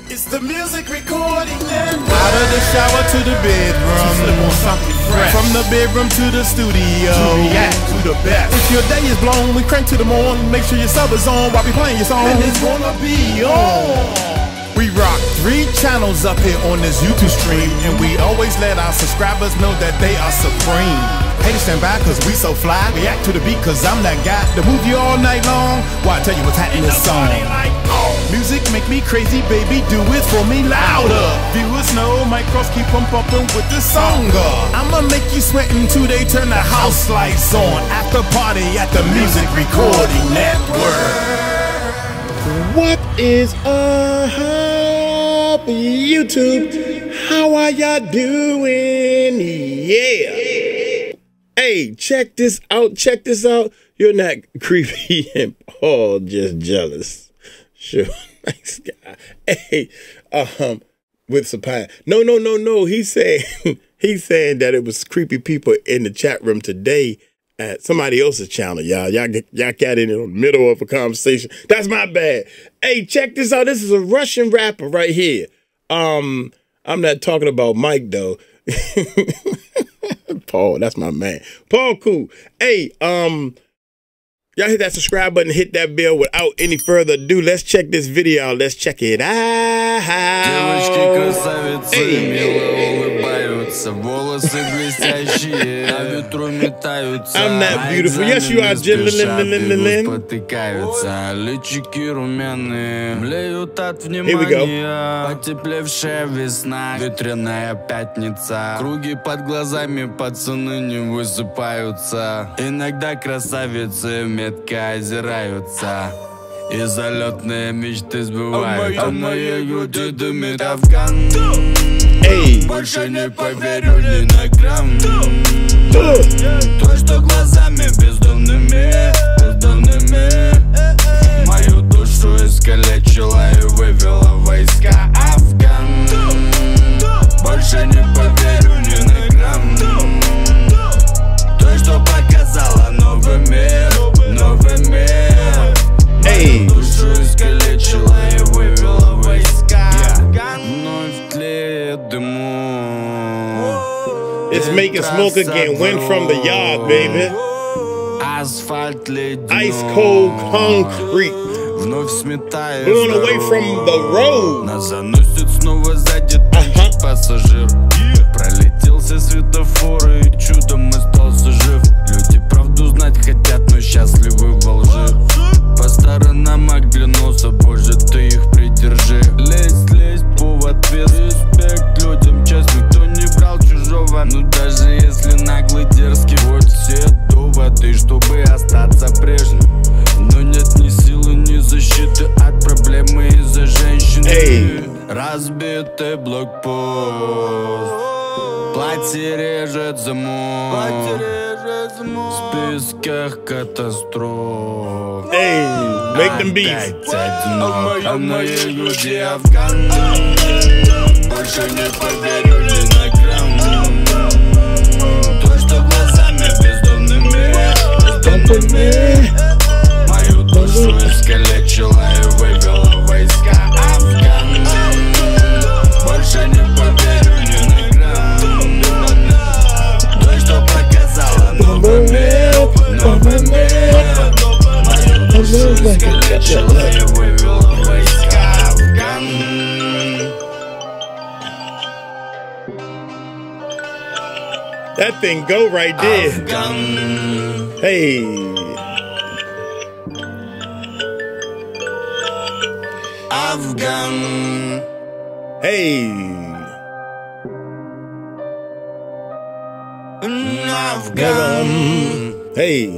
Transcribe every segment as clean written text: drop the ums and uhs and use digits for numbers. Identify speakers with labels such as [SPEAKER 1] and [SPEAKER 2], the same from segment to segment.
[SPEAKER 1] It's the music recording network.
[SPEAKER 2] Out of the shower to the bedroom,
[SPEAKER 1] slip on something fresh.
[SPEAKER 2] from the bedroom to the studio.
[SPEAKER 1] To react to the best.
[SPEAKER 2] If your day is blown, we crank to the morn. Make sure your sub is on while we playing your song.
[SPEAKER 1] And it's gonna be on.
[SPEAKER 2] We rock 3 channels up here on this YouTube stream, and we always let our subscribers know that they are supreme. Haters stand by cause we so fly. React to the beat cause I'm that guy to move you all night long. Why I tell you what's happening in this song. Music make me crazy, baby, do it for me louder. Viewers know Max Korzh keep on bumping with this song. I'ma make you sweat until they turn the house lights on. After party at the Music Recording Network. What is up, YouTube? How are y'all doing? Yeah. Hey, check this out. Check this out. You're not creepy and Paul just jealous. Sure, nice guy. Hey, with some pie. No. He's saying that it was creepy people in the chat room today at somebody else's channel, y'all. Y'all got in the middle of a conversation. That's my bad. Hey, check this out. This is a Russian rapper right here. I'm not talking about Mike though. Paul, that's my man. Paul, cool. Hey, y'all hit that subscribe button, hit that bell. Without any further ado, let's check this video out. Let's check it out. I'm not beautiful. Yes, you are, gentlemen. Here we go.
[SPEAKER 3] Потеплевшая весна, ветреная пятница. Круги под глазами, пацаны не высыпаются. Иногда красавицы метко озираются. И залетные мечты сбывают. А моей груди дымит Афган. Больше не поверю ни на грамм. То, что глазами бездомными мою душу искалечила и вывела войска Афган. Больше не поверю ни на грамм. То, что показала новый мир. Душу искалечила и вывела войска Афган. Вновь тлеет дыму.
[SPEAKER 2] It's making smoke again. Wind from the yard, baby.
[SPEAKER 3] Асфальт ледяной.
[SPEAKER 2] Ice cold concrete.
[SPEAKER 3] Вновь сметает.
[SPEAKER 2] Blown away from the road.
[SPEAKER 3] Нас заносит снова сзади третий пассажир. Пролетел все светофоры и чудом остался жив. Люди правду знать хотят, но счастливы во лжи. По сторонам оглянулся, боже, ты их придержи. Лезь, повод вес. Респект людям, честь, никто не брал чужого. Ну даже если наглый, дерзкий, вот все доводы, чтобы остаться прежним. Но нет ни силы, ни защиты от проблемы из-за женщины. Разбитый блокпост, платье режет замок. В списках катастроф.
[SPEAKER 2] Make them beats.
[SPEAKER 3] А моей груди Афган. Больше не поверю ни на грамм. То, что глазами бездомными мою душу искалечила и вывела войска Афган. Больше не поверю ни на грамм. То, что показала новый мир. Мою душу искалечила и вывела войска Афган.
[SPEAKER 2] That thing go right there.
[SPEAKER 3] Афган.
[SPEAKER 2] Hey.
[SPEAKER 3] Афган.
[SPEAKER 2] Hey.
[SPEAKER 3] Афган.
[SPEAKER 2] Hey.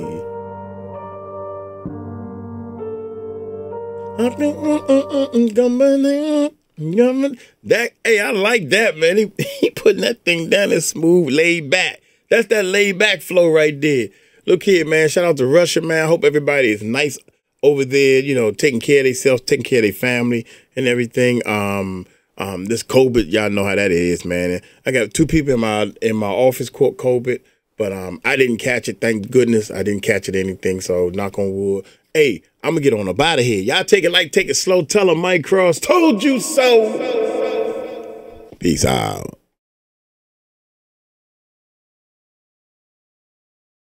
[SPEAKER 2] That, hey, I like that, man. He putting that thing down and smooth, laid back. That's that laid back flow right there. Look here, man. Shout out to Russia, man. I hope everybody is nice over there, you know, taking care of themselves, taking care of their family and everything. This COVID, y'all know how that is, man. I got 2 people in my office caught COVID, but I didn't catch it. Thank goodness I didn't catch it or anything. So knock on wood. Hey, I'm gonna get on up out of here. Y'all take it like, take it slow. Tell them Max Korzh told you so. Peace out.